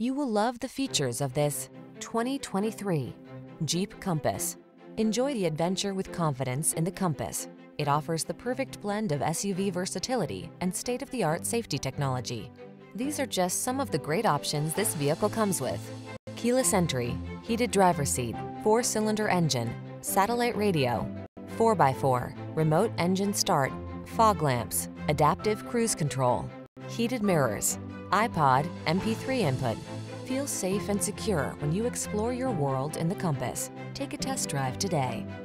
You will love the features of this 2023 Jeep Compass. Enjoy the adventure with confidence in the Compass. It offers the perfect blend of SUV versatility and state-of-the-art safety technology. These are just some of the great options this vehicle comes with: keyless entry, heated driver's seat, 4-cylinder engine, satellite radio, 4x4, remote engine start, fog lamps, adaptive cruise control, heated mirrors, iPod, MP3 input. Feel safe and secure when you explore your world in the Compass. Take a test drive today.